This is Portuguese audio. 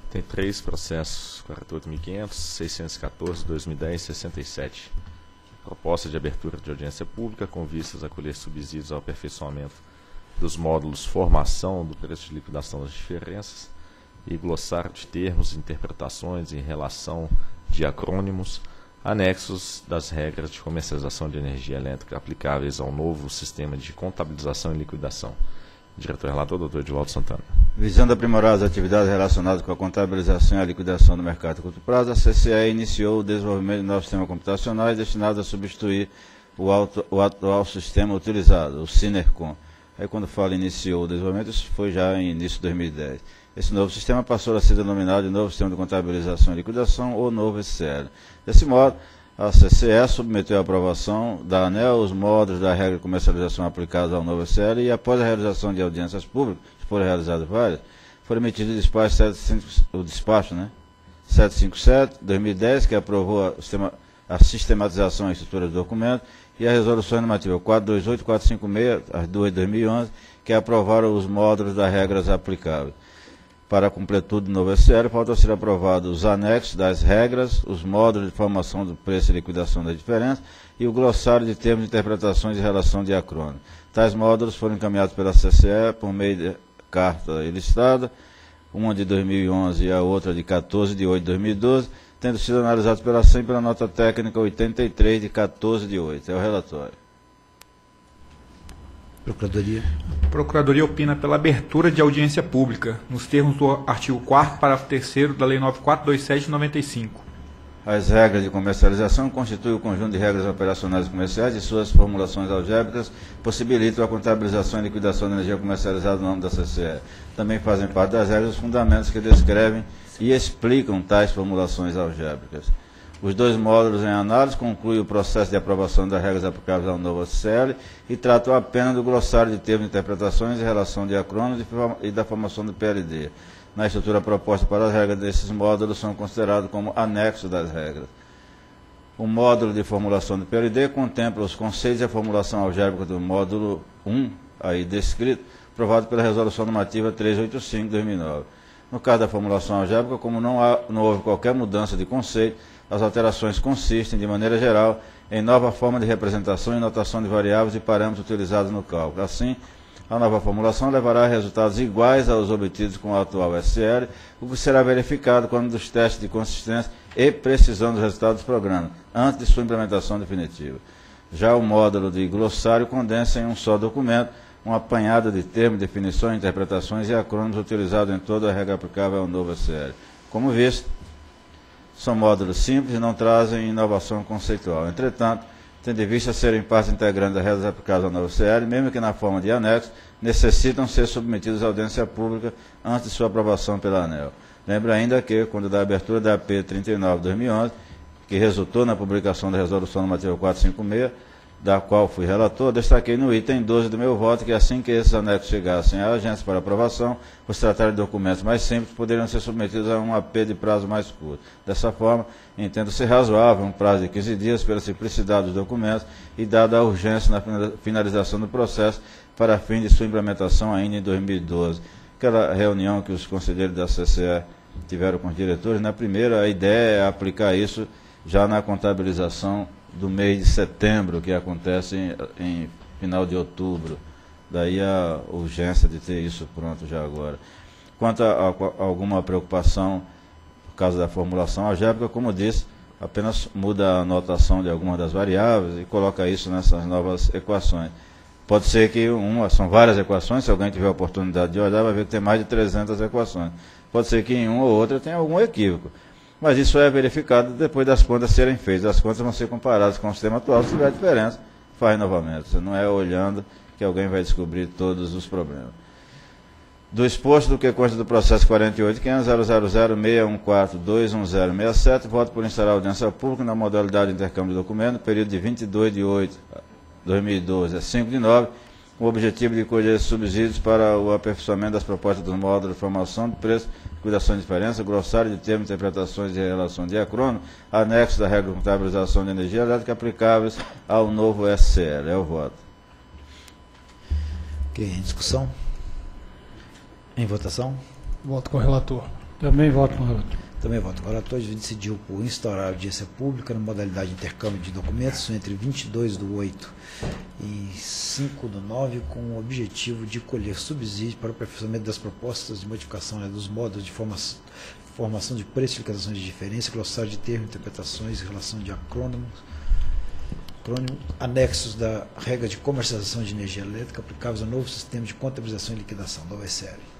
Tem 3 processos, 48.500, 614, 2010, 67. Proposta de abertura de audiência pública com vistas a colher subsídios ao aperfeiçoamento dos módulos formação do preço de liquidação das diferenças e glossário de termos, interpretações em relação de acrônimos, anexos das regras de comercialização de energia elétrica aplicáveis ao novo sistema de contabilização e liquidação. Diretor-relator, doutor Edivaldo Santana. Visando aprimorar as atividades relacionadas com a contabilização e a liquidação do mercado de curto prazo, a CCE iniciou o desenvolvimento de novos sistemas computacionais destinados a substituir o atual sistema utilizado, o Sinercom. Aí quando fala iniciou o desenvolvimento, isso foi já em início de 2010. Esse novo sistema passou a ser denominado de Novo Sistema de Contabilização e Liquidação ou novo SCL. Desse modo, a CCE submeteu à aprovação da ANEEL os módulos da regra de comercialização aplicados ao novo SCL e, após a realização de audiências públicas, foram realizadas várias, foi emitido o despacho 757-2010, que aprovou a sistematização e estrutura do documento, e a resolução normativa 428 e 456, as duas de 2011, que aprovaram os módulos das regras aplicáveis. Para a completude do novo SCL, faltam ser aprovados os anexos das regras, os módulos de formação do preço e liquidação da diferença e o glossário de termos de interpretações e relação de acrônimo. Tais módulos foram encaminhados pela CCE por meio de carta ilustrada, uma de 2011 e a outra de 14 de 8 de 2012, tendo sido analisados pela SEM pela nota técnica 83 de 14 de 8. É o relatório. Procuradoria. A Procuradoria opina pela abertura de audiência pública, nos termos do artigo 4º, parágrafo 3º da Lei 9427 de 95. As regras de comercialização constituem o conjunto de regras operacionais e comerciais e suas formulações algébricas possibilitam a contabilização e liquidação da energia comercializada no âmbito da CCE. Também fazem parte das regras os fundamentos que descrevem e explicam tais formulações algébricas. Os dois módulos em análise concluem o processo de aprovação das regras aplicáveis ao novo SCL e tratam apenas do glossário de termos de interpretações em relação de acrônimos e da formação do PLD. Na estrutura proposta para as regras desses módulos são considerados como anexos das regras. O módulo de formulação do PLD contempla os conceitos e a formulação algébrica do módulo 1, aí descrito, aprovado pela Resolução Normativa 385 de 2009. No caso da formulação algébrica, como não houve qualquer mudança de conceito, as alterações consistem, de maneira geral, em nova forma de representação e notação de variáveis e parâmetros utilizados no cálculo. Assim, a nova formulação levará a resultados iguais aos obtidos com o atual SCL, o que será verificado quando dos testes de consistência e precisão dos resultados do programa, antes de sua implementação definitiva. Já o módulo de glossário condensa em um só documento um apanhado de termos, definições, interpretações e acrônimos utilizados em toda a regra aplicável ao novo SCL. Como visto, são módulos simples e não trazem inovação conceitual. Entretanto, tendo em vista serem parte integrante das regras aplicadas ao novo CL, mesmo que na forma de anexo, necessitam ser submetidos à audiência pública antes de sua aprovação pela ANEEL. Lembra ainda que, quando da abertura da AP 39/2011, que resultou na publicação da Resolução Normativa 456, da qual fui relator, destaquei no item 12 do meu voto que assim que esses anexos chegassem à agência para aprovação, por se tratar de documentos mais simples, poderiam ser submetidos a um AP de prazo mais curto. Dessa forma, entendo ser razoável um prazo de 15 dias pela simplicidade dos documentos e dada a urgência na finalização do processo para fim de sua implementação ainda em 2012. Aquela reunião que os conselheiros da CCE tiveram com os diretores, na primeira, a ideia é aplicar isso já na contabilização do mês de setembro, que acontece em final de outubro. Daí a urgência de ter isso pronto já agora. Quanto a alguma preocupação por causa da formulação algébrica, como disse, apenas muda a anotação de algumas das variáveis e coloca isso nessas novas equações. Pode ser que são várias equações, se alguém tiver a oportunidade de olhar, vai ver que tem mais de 300 equações. Pode ser que em uma ou outra tenha algum equívoco. Mas isso é verificado depois das contas serem feitas. As contas vão ser comparadas com o sistema atual. Se tiver diferença, faz novamente. Você não é olhando que alguém vai descobrir todos os problemas. Do exposto do que consta do processo 48.500.000.614.21067, voto por instalar audiência pública na modalidade de intercâmbio de documento, no período de 22 de 8 de 2012 a 5 de 9, com o objetivo de colher subsídios para o aperfeiçoamento das propostas dos módulos de formação de preço, liquidação de diferença, glossário de termos, interpretações de relação de acrônimo, anexo da regra de contabilização de energia elétrica aplicáveis ao novo SCL. É o voto. Ok, em discussão? Em votação? Voto com o relator. Também voto com o relator. Também voto com o relator. Decidiu por instaurar a audiência pública na modalidade de intercâmbio de documentos entre 22/8 e 5/9, com o objetivo de colher subsídio para o aperfeiçoamento das propostas de modificação dos modos de formação de preço, explicações de diferença, glossário de termos, interpretações, relação de acrônimos, anexos da regra de comercialização de energia elétrica aplicáveis ao novo sistema de contabilização e liquidação da OSL.